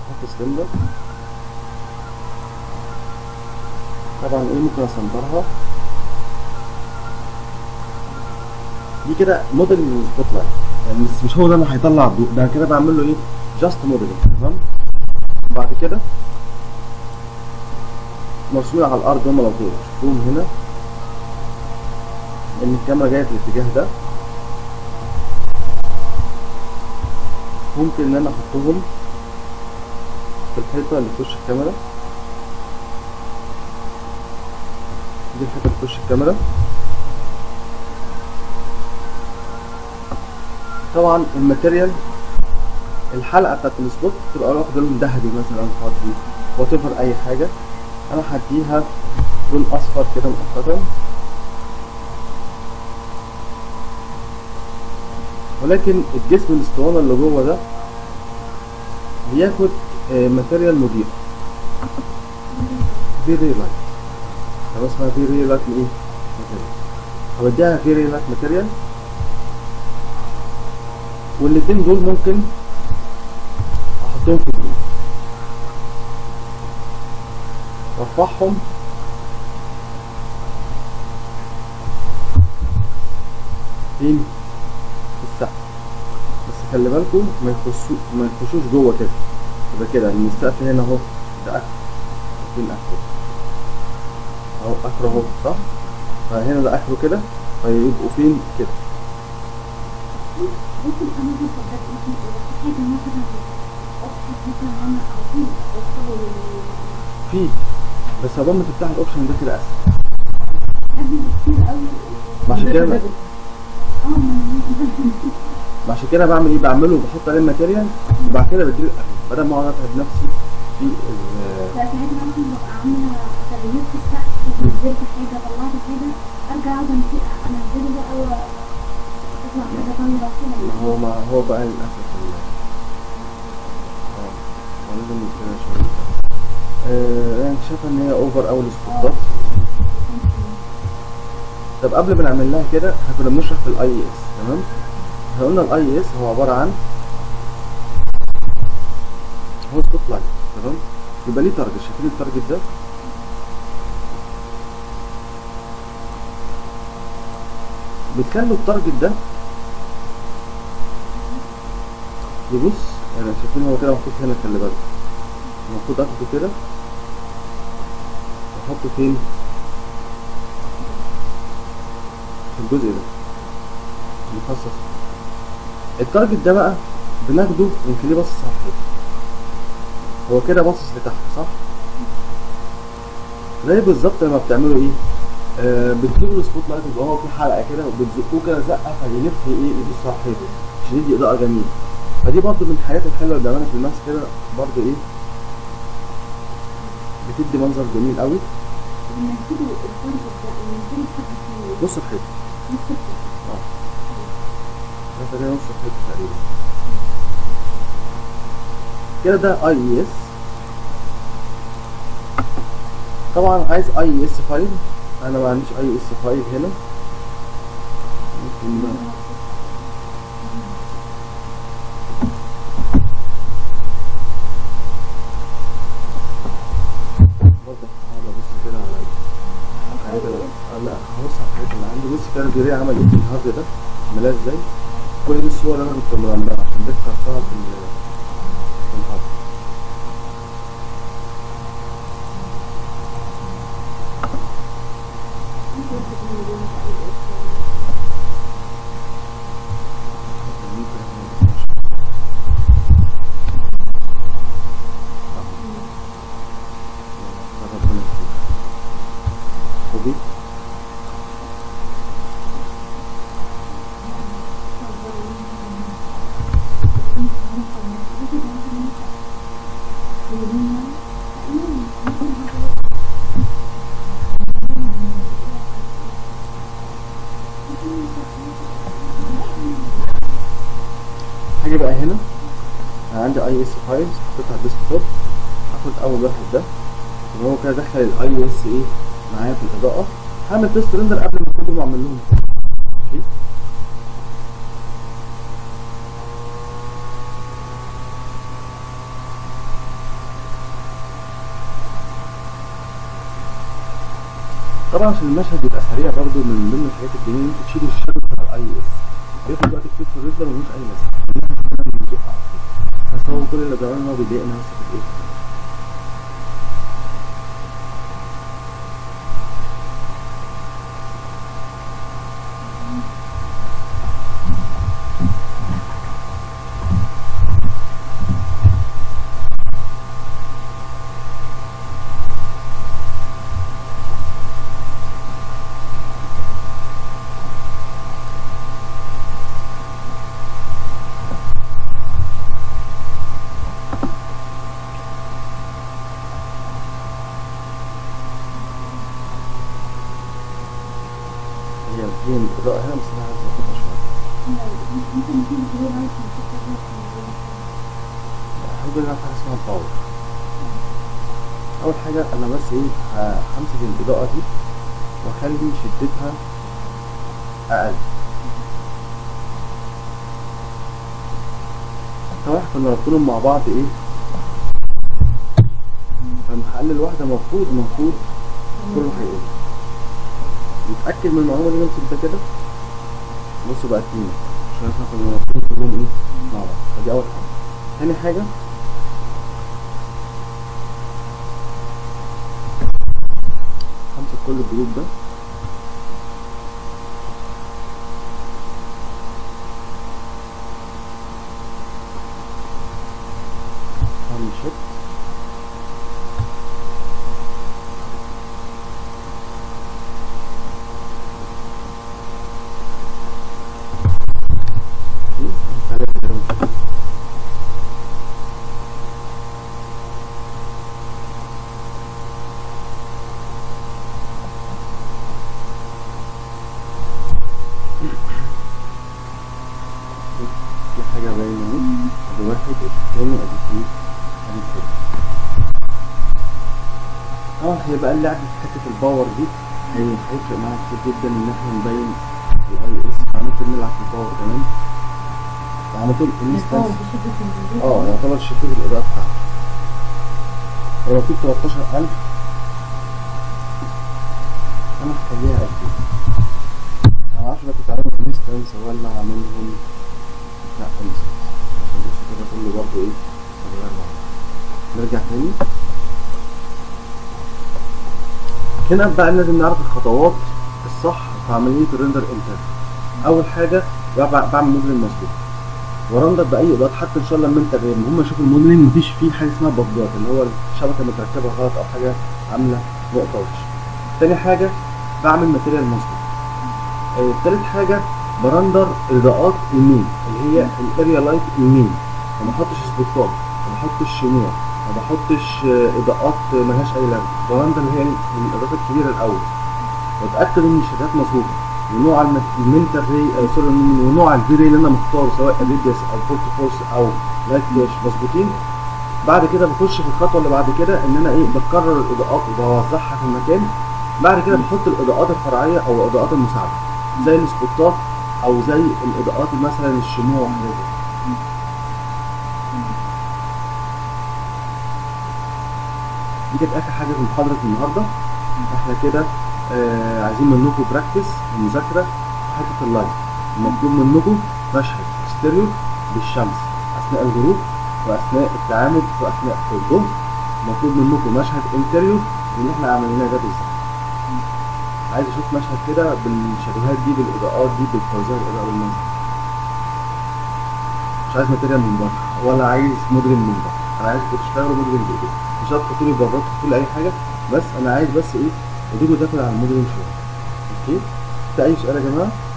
احط سلندر. طبعا ايه ممكن اسنترها دي كده موديل من السبوت لايت، يعني مش هو ده اللي هيطلع الضوء، ده كده بعمل له ايه جاست موديلنج. تمام. بعد كده مرسومين على الارض هم لو تشوفوهم هنا ان الكاميرا جايه في الاتجاه ده، ممكن ان انا احطهم في الحيطه اللي في وش الكاميرا. دي الحيطه اللي في وش الكاميرا. طبعا الماتيريال الحلقه بتاعت السبوت تبقى واخده لون ذهبي مثلا، فضي، وات ايفر، اي حاجه. انا هديها لون اصفر كده مؤقتا، ولكن الجسم الاسطوانه اللي جوه ده بياخد ماتيريال مضيء فيري لايت. طب اسمها فيري لايت ايه ماتيريال، هوديها فيري لايت ماتيريال. والاتنين دول ممكن احطهم في جروب وارفعهم فين في السقف، بس خلي بالكم ما يخشوش جوه كده، يبقى كده ان السقف هنا اهو، ده اخر، فين اخره اهو، اخره اهو صح، فهنا ده اخره كده، فيبقوا فين كده. ممكن انا هفضل مثلا حاجه مثلا اوبشن مثلا انا اعطيه اوصله في، بس عقبال ما تفتح الاوبشن ده كده اسهل. قبل كتير قوي. عشان كده اه عشان كده بعمل ايه، بعمله بحط عليه الماتيريال وبعد كده بديله بدل ما اقعد اتعب نفسي في ساعات مثلا ببقى عامله تغيير في السقف، نزلت حاجه طلعت حاجه، ارجع اقعد انزله بقى تطلع حاجه ثانيه كده. ما هو بقى للاسف هو لازم كده شويه. انا شايفه ان هي اوفر اوي السبوتات. طب قبل ما نعمل لها كده احنا كنا بنشرح في الاي اس. تمام. احنا قلنا الاي اس هو عباره عن هو سبوت لايت. تمام. يبقى ليه تارجت، شايفين التارجت ده بتخلوا التارجت ده يبص، يعني شايفين هو كده محطوط هنا، خلي بالك المفروض اخده كده واحطه فين في الجزء ده المخصص. التارجت ده بقى بناخده ونخليه باصص على الحيطه، هو كده باصص لتحت صح؟ زي بالظبط لما بتعملوا ايه، بتجيبوا السبوت لايت يبقى هو في حلقه كده وبتزقوه كده زقه فيلف ايه يبص على الحيطه عشان يدي اضاءه جميله. فدي برضه من الحاجات الحلوه اللي بنعملها في الماس كده، برضه ايه بتدي منظر جميل قوي. بنزله التارجت ده بنزله لحد فين؟ نص الحيطه. نص الحيطه. ده نص الحيطه تقريبا كده. ده اي اس. طبعا عايز اي اس فايل، انا ما عنديش اي اس فايل هنا. ممكن برضه هحاول ابص كده على الحاجات اللي لا هبص على الحاجات اللي عندي. بص كده الجري عمل ايه في الهارد ده، عملها ازاي. كل دي الصور اللي انا كنت بعملها عشان دي اخترتها في الهارد. كوبي. هاجي بقى هنا انا عندي اي اس فايلز حطيتها على الديسك توب، هاخد اول واحد ده اللي هو كده دخل الاي اس ايه معايا في الاضاءه. هعمل تيست ريندر قبل ما كلهم اعمل لهم ماشي. طبعا عشان المشهد يبقى سريع برضو من ضمن الحاجات الجميله ان انت تشيل الشادو بتاع الاي اس، بياخد وقت كتير في الريزر وملوش اي لازمه، بنزق على طول. بس هو كل اللي بيعمله ان هو بيضايقنا بس في الايه. هي الإضاءة هنا بس أنا عايز أظبطها شوية. ممكن نجيب جلو لايت ونشوف الحمد لله في حاجة اسمها الباور. أول حاجة أنا بس إيه همسك الإضاءة دي وأخلي شدتها أقل. طبعا كنا رابطينهم مع بعض إيه، فلما هقلل واحدة المفروض كله هيقل. نتأكد من المعلومة دي، نمسك ده كده بصوا بقى اتنين عشان احنا كنا رابطين كلهم ايه مع بعض. فدي أول حاجة. تاني حاجة همسك كل الجروب ده هعمل شيفت في حاجة باينة اهي، ادي واحد التاني ادي اتنين ادي تلاتة. طبعا هي بقى اللعب في حتة الباور دي هيفرق معانا كتير جدا ان احنا نبين الاي اس. ممكن نلعب في الباور كمان على طول الانستنس. يعتبر شدة الإضاءة بتاعته. ولو في 13000 انا هخليها 2000. انا معرفش بقى كنت عامل انستنس ولا عاملهم لا انستنس عشان بص كده كله برضه ايه هتغير مع بعض. نرجع تاني هنا بقى لازم نعرف الخطوات الصح في عملية الريندر انتر. أول حاجة بعمل موديلنج مظبوط ورندر بأي إضاءات، حتى إن شاء الله لما أنت هم يشوفوا الموديلنج مفيش فيه حاجة اسمها بجات اللي هو الشبكة متركبة غلط أو حاجة عاملة نقطة وش. تاني حاجة بعمل ماتيريال مظبوط. تالت حاجة برندر إضاءات المين اللي هي الاريا لايت المين، ما بحطش سبوتات، ما بحطش شموع، ما بحطش إضاءات ملهاش أي لازمة. برندر اللي هي الإضاءات الكبيرة الأول وأتأكد إن الشاشات مظبوطة ونوع المنتر ري ونوع الفي ري اللي أنا مختاره سواء ريديوس أو فورت فورس أو لايت فلاش مظبوطين. بعد كده بخش في الخطوة اللي بعد كده إن أنا إيه بكرر الإضاءات وبوزعها في المكان. بعد كده بحط الإضاءات الفرعية أو الإضاءات المساعدة زي السبوتات أو زي الإضاءات مثلا الشموع وحاجات زي دي. كانت آخر حاجة في محاضرة النهاردة. احنا كده عايزين منكم براكتس المذاكرة في حتة اللايت. المطلوب منكم مشهد ستيريو بالشمس أثناء الغروب وأثناء التعامد وأثناء الظهر. مطلوب منكم مشهد انتريور اللي احنا عملناه ده بالظبط. عايز اشوف مشهد كده بالشادوهات دي بالإضاءات دي بالتوزيع الإضاءة بالمنظر. مش عايز ماتيريال من بره ولا عايز موديلنج من بره، أنا عايز تشتغلوا موديلنج بإيديكم. مش هتحطوا لي برات تحطوا لي أي حاجة، بس أنا عايز بس إيه إيديكوا تاكل على الموديلنج شوية. أوكي؟ في أي سؤال يا جماعة؟